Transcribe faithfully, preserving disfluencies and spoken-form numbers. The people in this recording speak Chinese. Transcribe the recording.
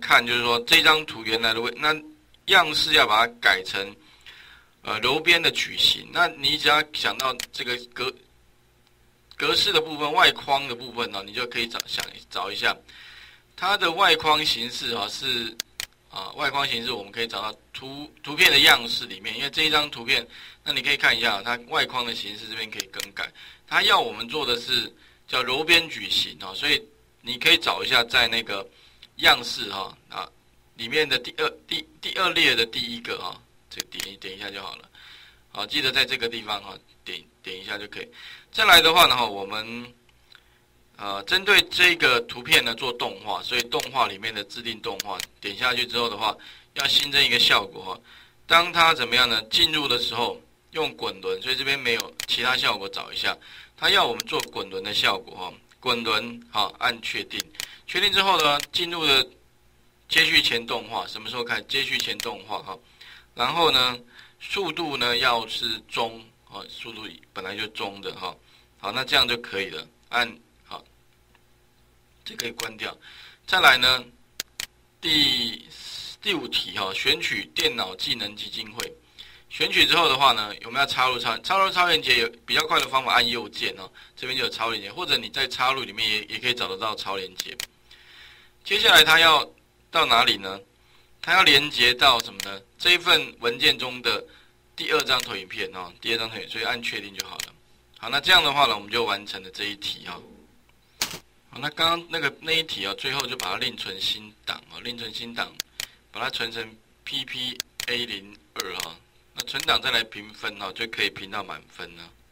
看，就是说这张图原来的位，那样式要把它改成呃柔边的矩形。那你只要想到这个格格式的部分、外框的部分呢、哦，你就可以找想找一下它的外框形式啊、哦、是啊外框形式，我们可以找到图图片的样式里面，因为这一张图片，那你可以看一下它外框的形式这边可以更改。它要我们做的是叫柔边矩形啊、哦，所以你可以找一下在那个样式哈啊里面的第二第第二列的第一个哈，这点一点一下就好了。好，记得在这个地方哈点点一下就可以。再来的话呢，我们呃针对这个图片呢做动画，所以动画里面的自定动画点下去之后的话，要新增一个效果哈。当它怎么样呢？进入的时候用滚轮，所以这边没有其他效果，找一下。它要我们做滚轮的效果哈，滚轮好按确定。确定之后呢，进入了接续前动画，什么时候开始？接续前动画哈，然后呢，速度呢要是中啊，速度本来就中的哈，好，那这样就可以了。按好，这可以关掉。再来呢，第第五题哈，选取电脑技能基金会。选取之后的话呢，我们要插入插插入超连接，有比较快的方法，按右键哦，这边就有超连接，或者你在插入里面也也可以找得到超连接。接下来它要到哪里呢？它要连接到什么呢？这一份文件中的第二张投影片哦，第二张投影，所以按确定就好了。好，那这样的话呢，我们就完成了这一题哈、哦。好，那刚刚那个那一题啊、哦，最后就把它另存新档啊、哦，另存新档，把它存成 P P A 零二 哈。那存档再来评分哈、哦，就可以评到满分了。